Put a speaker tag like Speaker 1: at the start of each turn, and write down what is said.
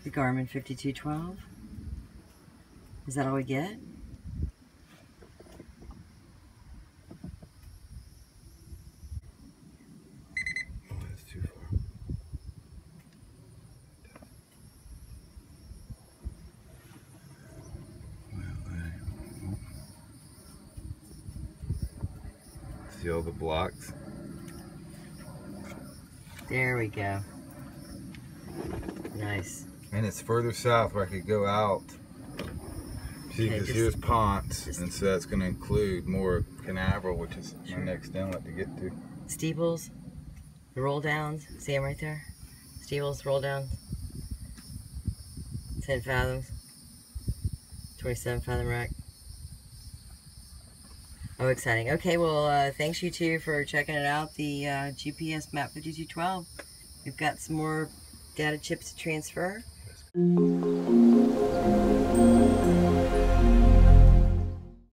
Speaker 1: The Garmin 5212. Is that all we get?
Speaker 2: That's too far. See all the blocks?
Speaker 1: There we go. Nice.
Speaker 2: And it's further south where I could go out. See, because here's Ponce, and so that's going to include more Canaveral, which is my next inlet to get to.
Speaker 1: Steeples, the roll downs, see them right there? Steeples, roll downs. 10 fathoms. 27 fathom rack. Oh, exciting. Okay, well, thanks you two for checking it out, the GPSmap 5212. We've got some more data chips to transfer.